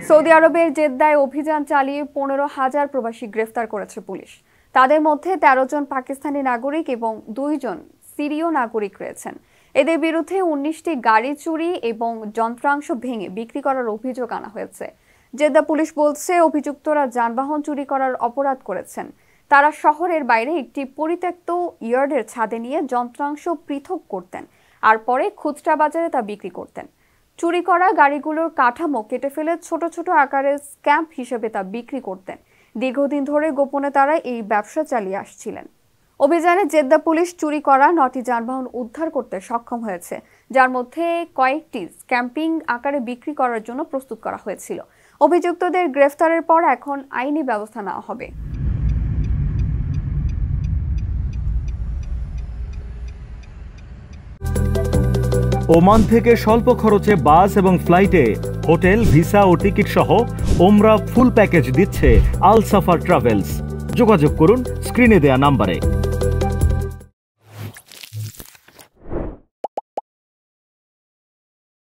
Saudi আরবের জেদ্দায় অভিযান চালিয়ে 15,000 প্রবাসী গ্রেফতার করেছে পুলিশ। তাদের মধ্যে 13 জন পাকিস্তানি নাগরিক এবং 2 জন সিরীয় নাগরিক রয়েছেন। এদের বিরুদ্ধে 19টি গাড়ি চুরি এবং যন্ত্রাংশ ভেঙে বিক্রি করার অভিযোগ আনা হয়েছে। জেদ্দা পুলিশ বলছে, অভিযুক্তরা যানবাহন চুরি করার অপরাধ করেছেন। তারা শহরের বাইরে একটি পরিত্যক্ত ইয়ার্ডের ছাদে নিয়ে যন্ত্রাংশ পৃথক করতেন আর পরে খুচরা বাজারে তা বিক্রি করতেন। চুরি করা গাড়িগুলোর কাঠামো কেটে ফেলে ছোট ছোট আকারের স্ক্যাম্প হিসেবে তা বিক্রি করতেন। দীর্ঘদিন ধরে গোপনে তারা এই ব্যবসা চালিয়ে আসছিলেন। অভিযানে জেদ্দা পুলিশ চুরি করা 9টি যানবাহন উদ্ধার করতে সক্ষম হয়েছে, যার মধ্যে কয়েকটি স্ক্যাম্পিং আকারে বিক্রি করার জন্য প্রস্তুত করা হয়েছিল। অভিযুক্তদের গ্রেফতারের পর এখন আইনি ব্যবস্থা নেওয়া হবে। ওমান থেকে স্বল্প খরচে বাস এবং ফ্লাইটে হোটেল, ভিসা ও টিকিট সহ ওমরা ফুল প্যাকেজ দিচ্ছে আল সাফার ট্রাভেলস। যোগাযোগ করুন স্ক্রিনে দেয়া নাম্বারে।